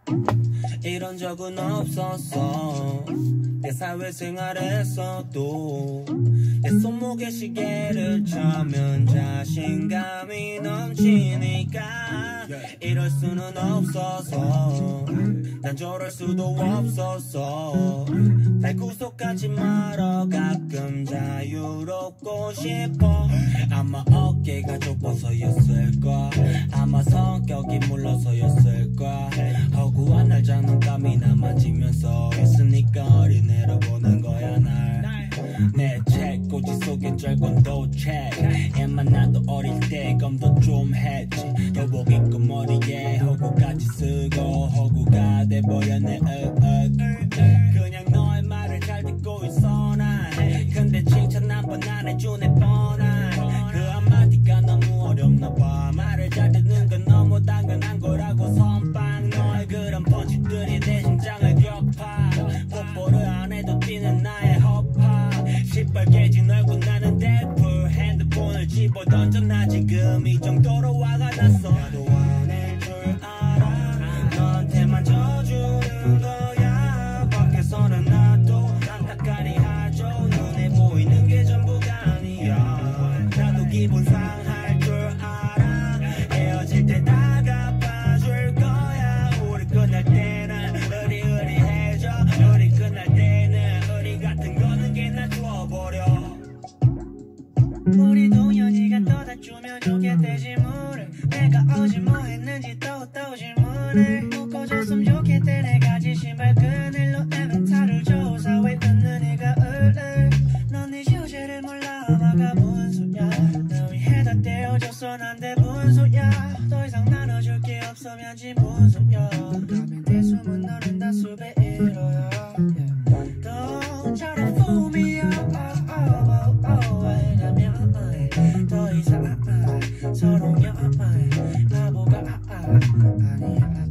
이런 적은 없었어. 내 사회생활에서도 내 손목에 시계를 차면 자신감이 넘치니까 이럴 수는 없어서 난 저럴 수도 없었어. 날 구속하지 말어 가끔 자유롭고 싶어. 아마 어깨가 좁아서였을까, 아마 성격이 물러서였을까. 허구한 날 장난감이나 만지면서 있으니까 어린애로 보는 거야 날. 내 책꽂이 속에 짧은 도책 애만 나도 어릴 때 검도 좀 했지. 여보기끔 머리에 허구까지 쓰고 허구가 돼버렸네. 그냥 너의 말을 잘 듣고 있어 난. 근데 칭찬 한 번 안 해주네 뻔한 그 한마디가 너무 어렵나 봐. 말을 잘 듣는 건 너무 당연한 거라고 선빵. 너의 그런 펀치들이 내 심장을 격파. 뽀뽀를 안 해도 뛰는 나의 허파. 시뻘개진 얼굴 나는 데드풀. 핸드폰을 집어던져 나 지금 이 정도로 화가 났어. 나도 화낼 줄 알아. 너한테만 져주는 거야. 밖에서는 나도 안타까리 하죠. 눈에 보이는 게 전부가 아니야. 나도 기분 상할 줄 알아. 헤어질 때 다가봐줄 거야. 우리 끝날 때는 의리의리해져. 우리 끝날 때는 의리 같은 거는 걔나 줘버려. 우리도 연지가 떠다주면 좋겠대 질문을. 내가 어제 뭐 했는지 또 질문을. 묶어줬으면 좋겠대 내가 지신 발끈을로 에멘탈을 줘. 사회 듣는 애가 넌 네 주제를 몰라 아마가 분수야. 너 위에다 떼어줬어 난데 분수야. 더 이상 나눠줄 게 없으면 지분수야. 가면 대수문 너는 다 수배 1호야. 너처럼 fool me up 왜냐면 더 이상 서로 나보가 아니야.